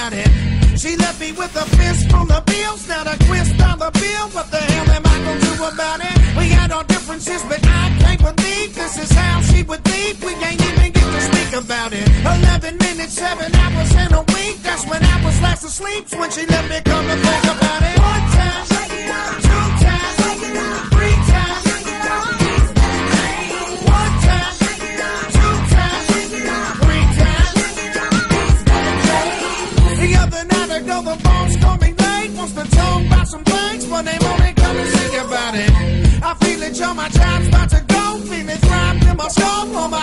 about it. She left me with a fist full of bills, now the twist on the bill. What the hell am I gonna do about it? We had our differences, but I can't believe this is how she would leave. We ain't even get to speak about it. 11 minutes, 7 hours in a week. That's when I was last asleep. When she let me come and think about it. One time, 2 times, 3 times. One time, 2 times, 3 times. The other night ago, the boss called me late. Wants to talk about some things, but they won't come and sing about it. I feel it, yo, my time's about to go. Feeling throbbed in my skull, on my